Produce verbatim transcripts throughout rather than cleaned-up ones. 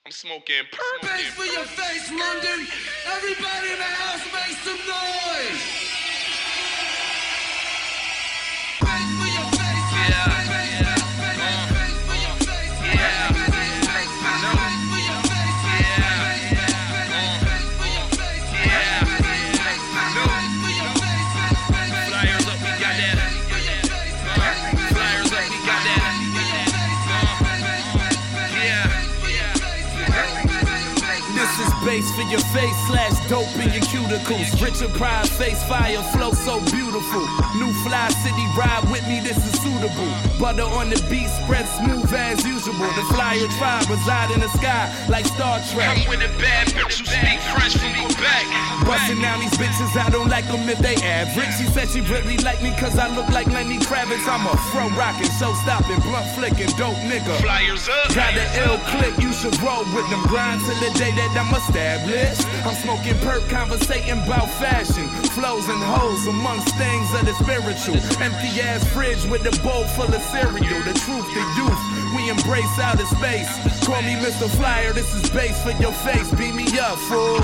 I'm smoking purple. Bass for your face, London. Everybody in the house make some noise. Bass for your face. Yeah. Bass for your face, slash dope in your cuticles. Richard Pryor, face fire, flow so beautiful. New fly city, ride with me, this is suitable. Butter on the beat, spread smooth as usual. The flyer tribe reside in the sky like Star Trek. I'm with a bad bitch who speak French from Quebec. Bustin' down these bitches, I don't like them if they average. She said she really like me cause I look like Lenny Kravitz. I'm a fro rockin', show stoppin', blunt flickin', dope nigga. Flyers up. Got an ill click, you should roll with them. Grind till the day that I'm established. I'm smoking perp, conversating about fashion, flows and hoes amongst things of the spiritual. Empty ass fridge with a bowl full of cereal. The truth, the youth, we embrace outer space. Call me Mister Flyer, this is bass for your face. Beat me up, fool.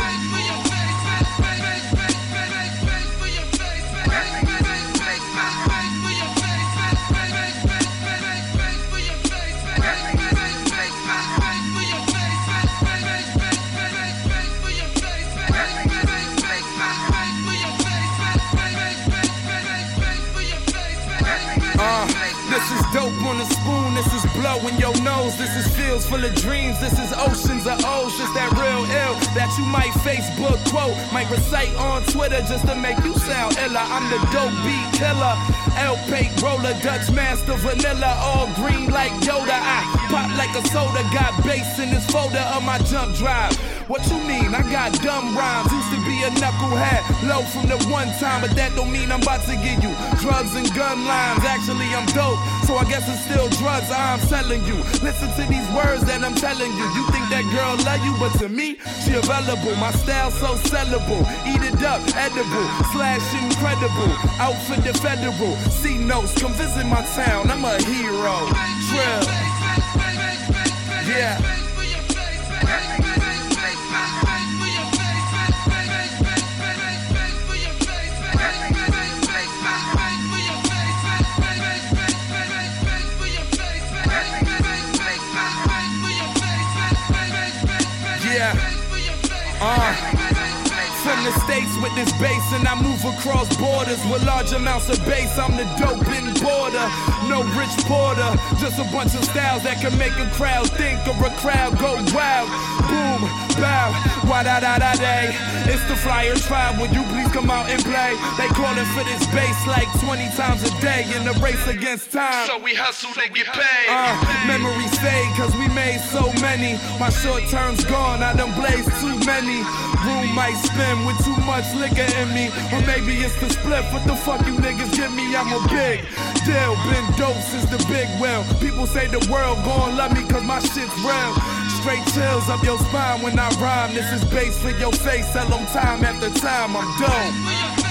This is dope on a spoon, this is blow in your nose. This is fields full of dreams, this is oceans of O's. Just that real ill that you might Facebook quote, might recite on Twitter just to make you sound iller. I'm the dope beat killer, L-Pate roller, Dutch master, vanilla, all green like Yoda. I pop like a soda, got bass in this folder of my jump drive. What you mean? I got dumb rhymes. Used to be a knucklehead, low from the one time, but that don't mean I'm about to give you drugs and gun lines. Actually, I'm dope, so I guess it's still drugs I'm selling you. Listen to these words that I'm telling you. You think that girl love you, but to me, she available. My style so sellable. Eat it up, edible, slash incredible. Out for the federal. C notes, come visit my town. I'm a hero. Trill. Yeah. Uh, from the States with this bass, and I move across borders with large amounts of bass. I'm the dope importer, no Rich Porter, just a bunch of styles that can make a crowd think or a crowd go wild. Boom, bow, wa-da-da-da-day. It's the Flyer tribe, would you please come out and play? They callin' for this bass like twenty times a day in the race against time. So we hustle to get paid. Uh, memories fade cause we made so many. My short term's gone, I done blazed too many. Room might spin with too much liquor in me. Or maybe it's the split, what the fuck you niggas give me? I'm a big deal, been dope since the big well. People say the world gon' love me cause my shit's real. Straight chills up your spine when I rhyme. This is bass for your face, tell them time after time I'm dope.